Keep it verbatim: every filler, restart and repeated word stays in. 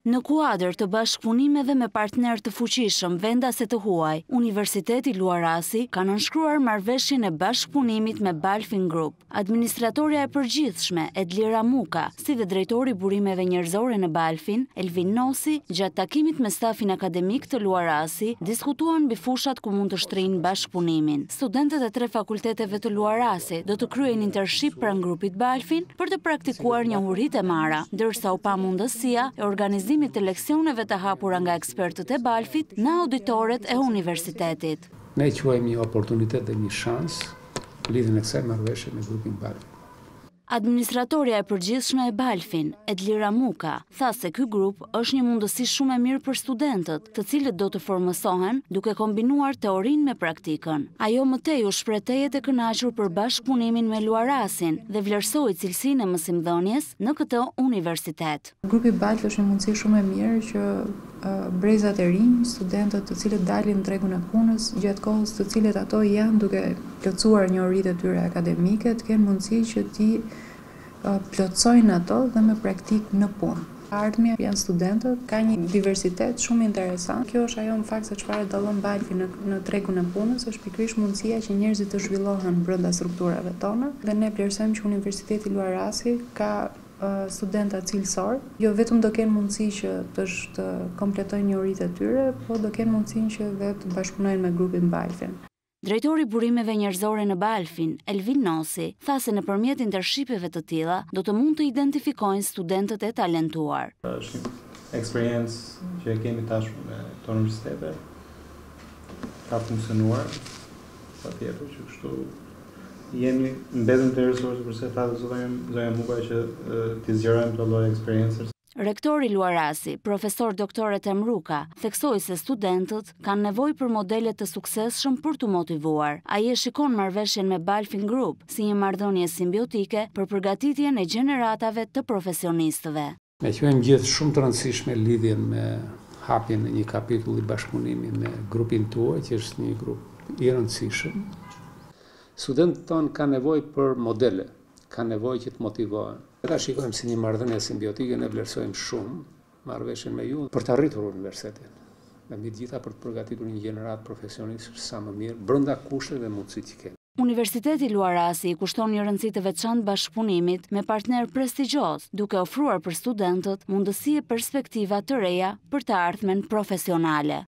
Në kuadër të bashkëpunimeve me partner të fuqishëm vendase të huaj, Universiteti Luarasi ka nënshkruar marrëveshjen e bashkëpunimit me Balfin Group. Administratorja e përgjithshme Edlira Muka, si dhe drejtori burimeve njerëzore në Balfin, Elvin Nosi, gjatë takimit me stafin akademik të Luarasi, diskutuan mbi fushat ku mund të shtrinë bashkëpunimin. Studentët e tre fakulteteve të Luarasi do të kryejnë internship pranë grupit Balfin për të praktikuar njohuritë e marra, ndërsa u pa mundësia e organizimit të leksioneve të hapura nga ekspertët e Balfit në auditoret e universitetit. Ne quajmë një oportunitet dhe një shans lidhjen e kësaj marrëveshje me grupin Balfin. Administratorja e përgjithshme e Balfin, Edlira Muka, tha se ky grup është një mundësi shumë e mirë për studentët, të cilët do të formësohen duke kombinuar teorinë me praktikën. Ajo më tej u shpreh tejet e kënaqur për bashkëpunimin me Luarasin dhe vlerësoi cilësinë e mësimdhënies në këtë universitet. Grupi Balf është një mundësi shumë e mirë që uh, brezat e rinj, studentët të cilët dalin në tregun e punës, gjatë kohës të cilët ato janë duke plotësuar njohuritë e tyre akademike, të kenë mundësi që ti plotësojnë ato dhe me praktik në punë. Ardhmja janë studentët, ka një diversitet shumë interesant. Kjo është ajo në fakt se çfarë dallon Balfi në, në tregun e punës, është pikërisht mundësia që njerëzit të zhvillohen brenda strukturave tona dhe ne vlerësojmë që Universiteti Luarasi ka uh, studenta cilësor, jo vetëm do kenë mundësi që të, të kompletojnë njohuritë e tyre, po do kenë mundësinë që dhe të bashkëpunojnë me grupin Balfin. Drejtori burimeve njerëzore në Balfin, Elvin Nosi, tha se nëpërmjet internshipeve të tilla do të mund të identifikojnë studentët e talentuar. Është një eksperiencë që e kemi tashmë me këto universitete, ka funksionuar, patjetër që kështu jemi mbetëm të interesuar përse tha zonja Muka që t'i zgjerojmë këto lloj eksperiencës. Rektori Luarasi, profesor doktor Temruka, theksoi se studentët kanë nevojë për modele të suksesshëm për t'u motivuar. Ai e shikon marrëveshjen me Balfin Group si një marrëdhënie simbiotike për përgatitjen e gjeneratave të profesionistëve. Ne quajmë gjithë shumë të rëndësishme lidhjen me hapjen e një kapitulli bashkëpunimi me grupin tuaj, që është një grup i rëndësishëm. Studentët tonë kanë nevojë për modele, kanë nevojë që të motivohen. Ta shikojmë si një marrëdhënie simbiotike, ne vlerësojmë shumë marrëveshjen me ju për të arritur universitetin. Dhe mbi të gjitha për të përgatitur një gjenerat profesionistësh sa më mirë brenda kushteve dhe mundësive që kemi. Universiteti Luarasi i kushton një rëndësi të veçantë bashkëpunimit me partner prestigjioz, duke ofruar për studentët mundësi e perspektiva të reja për të ardhmen profesionale.